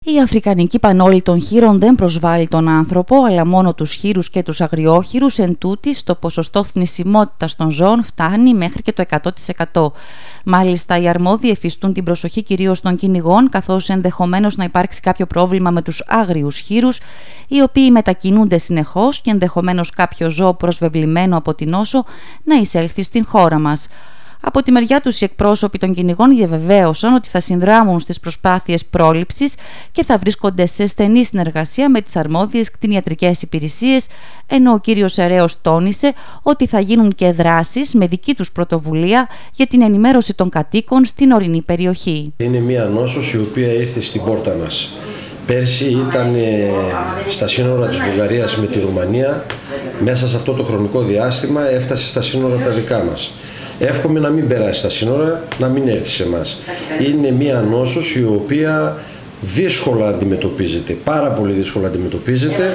Η αφρικανική πανόλη των χείρων δεν προσβάλλει τον άνθρωπο, αλλά μόνο τους χείρους και τους αγριόχειρους. Εν τούτης, το ποσοστό θνησιμότητας των ζώων φτάνει μέχρι και το 100%. Μάλιστα, οι αρμόδιοι εφιστούν την προσοχή κυρίως των κυνηγών, καθώς ενδεχομένως να υπάρξει κάποιο πρόβλημα με τους άγριους χείρους, οι οποίοι μετακινούνται συνεχώς και ενδεχομένως κάποιο ζώο προσβεβλημένο από την νόσο να εισέλθει στην χώρα μας. Από τη μεριά τους οι εκπρόσωποι των κυνηγών διαβεβαίωσαν ότι θα συνδράμουν στις προσπάθειες πρόληψης και θα βρίσκονται σε στενή συνεργασία με τις αρμόδιες κτηνιατρικές υπηρεσίες, ενώ ο κύριος Σερέος τόνισε ότι θα γίνουν και δράσεις με δική τους πρωτοβουλία για την ενημέρωση των κατοίκων στην ορεινή περιοχή. Είναι μια νόσος η οποία ήρθε στην πόρτα μας. Πέρσι ήταν στα σύνορα της Βουλγαρίας με τη Ρουμανία. Μέσα σε αυτό το χρονικό διάστημα έφτασε στα σύνορα τα δικά μας. Εύχομαι να μην περάσει στα σύνορα, να μην έρθει σε εμάς. Είναι μια νόσος η οποία δύσκολα αντιμετωπίζεται, πάρα πολύ δύσκολα αντιμετωπίζεται.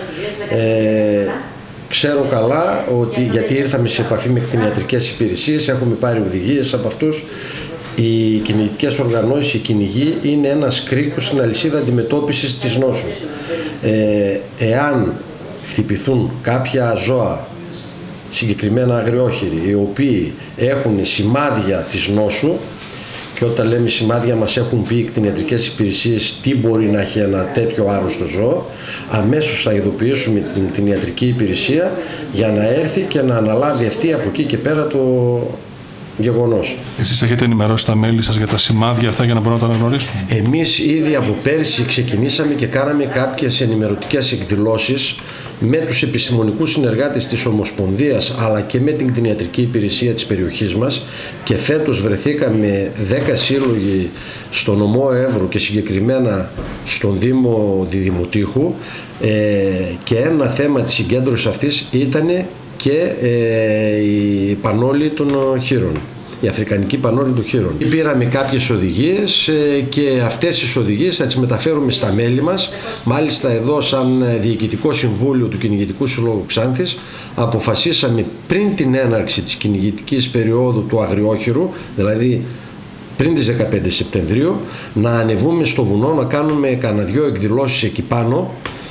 Ξέρω καλά ότι, γιατί ήρθαμε σε επαφή με κτηνιατρικές υπηρεσίες, έχουμε πάρει οδηγίες από αυτούς. Οι κυνηγικές οργανώσεις, οι κυνηγοί είναι ένας κρίκος στην αλυσίδα αντιμετώπισης της νόσου. Εάν χτυπηθούν κάποια ζώα, συγκεκριμένα αγριόχειροι, οι οποίοι έχουν σημάδια της νόσου, και όταν λέμε σημάδια μας έχουν πει οι κτηνιατρικές υπηρεσίες τι μπορεί να έχει ένα τέτοιο άρρωστο ζώο, αμέσως θα ειδοποιήσουμε την κτηνιατρική υπηρεσία για να έρθει και να αναλάβει αυτή από εκεί και πέρα το γεγονός. Εσείς έχετε ενημερώσει τα μέλη σας για τα σημάδια αυτά για να μπορούν να τα αναγνωρίσουν? Εμείς ήδη από πέρσι ξεκινήσαμε και κάναμε κάποιες ενημερωτικές εκδηλώσεις με τους επιστημονικούς συνεργάτες της Ομοσπονδίας αλλά και με την κτηνιατρική υπηρεσία της περιοχής μας, και φέτος βρεθήκαμε 10 σύλλογοι στο νομό Εύρου και συγκεκριμένα στον Δήμο Διδημοτήχου, και ένα θέμα της συγκέντρωσης αυτής ήταν και η πανόλη των χείρων, η αφρικανική πανόλη των χείρων. Πήραμε κάποιες οδηγίες και αυτές τις οδηγίες θα τις μεταφέρουμε στα μέλη μας. Μάλιστα εδώ σαν Διοικητικό Συμβούλιο του Κυνηγητικού Συλλόγου Ξάνθης αποφασίσαμε πριν την έναρξη της κυνηγητικής περίοδου του αγριόχειρου, δηλαδή πριν τις 15 Σεπτεμβρίου, να ανεβούμε στο βουνό να κάνουμε κανένα δυο εκδηλώσεις εκεί πάνω,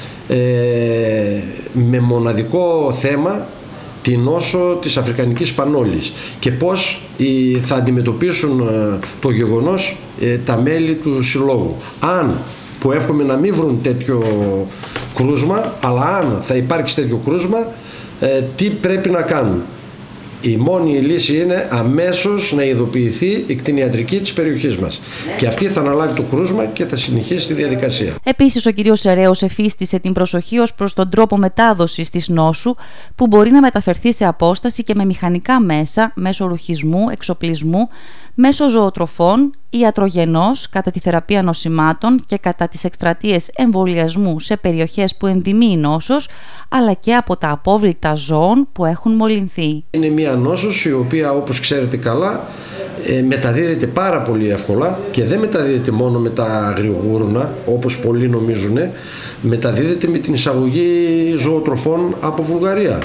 με μοναδικό θέμα την νόσο της αφρικανικής πανόλης και πώς θα αντιμετωπίσουν το γεγονός τα μέλη του συλλόγου. Αν, που εύχομαι να μην βρουν τέτοιο κρούσμα, αλλά αν θα υπάρξει τέτοιο κρούσμα, τι πρέπει να κάνουν. Η μόνη λύση είναι αμέσως να ειδοποιηθεί η κτηνιατρική της περιοχής μας. Και αυτή θα αναλάβει το κρούσμα και θα συνεχίσει τη διαδικασία. Επίσης, ο κ. Σερέος εφίστησε την προσοχή ως προς τον τρόπο μετάδοσης της νόσου, που μπορεί να μεταφερθεί σε απόσταση και με μηχανικά μέσα, μέσω ρουχισμού, εξοπλισμού, μέσω ζωοτροφών, ιατρογενώς, κατά τη θεραπεία νοσημάτων και κατά τις εκστρατείες εμβολιασμού σε περιοχές που ενδυμεί η νόσος, αλλά και από τα απόβλητα ζώων που έχουν μολυνθεί. Είναι μια νόσος η οποία, όπως ξέρετε καλά, μεταδίδεται πάρα πολύ εύκολα και δεν μεταδίδεται μόνο με τα αγριογούρουνα όπως πολλοί νομίζουν, μεταδίδεται με την εισαγωγή ζωοτροφών από Βουλγαρία,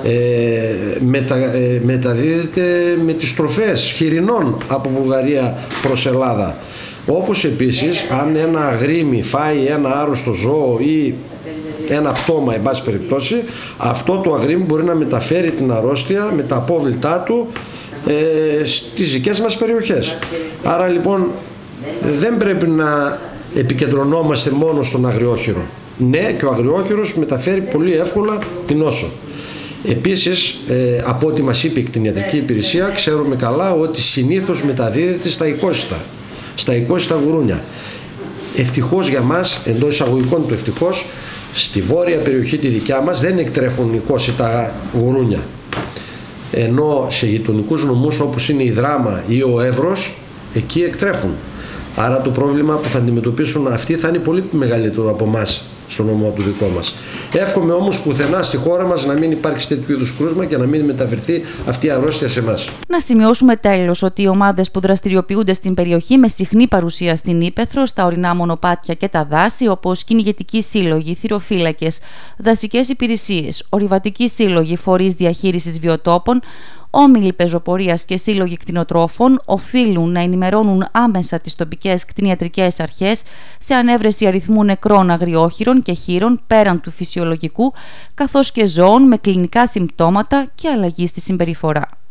μεταδίδεται με τις τροφές χοιρινών από Βουλγαρία προς Ελλάδα, όπως επίσης αν ένα αγρίμι φάει ένα άρρωστο ζώο ή ένα πτώμα, εν πάση περιπτώσει, αυτό το αγρίμι μπορεί να μεταφέρει την αρρώστια με τα απόβλητά του στις δικές μας περιοχές. Άρα λοιπόν δεν πρέπει να επικεντρωνόμαστε μόνο στον αγριόχειρο. Ναι, και ο αγριόχειρος μεταφέρει πολύ εύκολα την νόσο. Επίσης, από ό,τι μας είπε η κτηνιατρική υπηρεσία, ξέρουμε καλά ότι συνήθως μεταδίδεται στα οικόσιτα γουρούνια. Ευτυχώς για μας, εντός εισαγωγικών του ευτυχώς, στη βόρεια περιοχή τη δικιά μας δεν εκτρέφουν οικόσιτα γουρούνια. Ενώ σε γειτονικούς νομούς όπως είναι η Δράμα ή ο Εύρος, εκεί εκτρέφουν. Άρα το πρόβλημα που θα αντιμετωπίσουν αυτοί θα είναι πολύ μεγαλύτερο από εμάς στο νομό του δικό μας. Εύχομαι όμως πουθενά στη χώρα μας να μην υπάρξει τέτοιου είδους κρούσμα και να μην μεταφερθεί αυτή η αρρώστια σε εμάς. Να σημειώσουμε τέλος ότι οι ομάδες που δραστηριοποιούνται στην περιοχή με συχνή παρουσία στην ύπαιθρο, στα ορεινά μονοπάτια και τα δάση, όπως κυνηγετικοί σύλλογοι, θυροφύλακες, δασικές υπηρεσίες, ορειβατικοί σύλλογοι, φορείς διαχείρισης βιοτόπων, Όμιλοι πεζοπορίας και σύλλογοι κτηνοτρόφων οφείλουν να ενημερώνουν άμεσα τις τοπικές κτηνιατρικές αρχές σε ανέβρεση αριθμού νεκρών αγριόχειρων και χείρων πέραν του φυσιολογικού, καθώς και ζώων με κλινικά συμπτώματα και αλλαγή στη συμπεριφορά.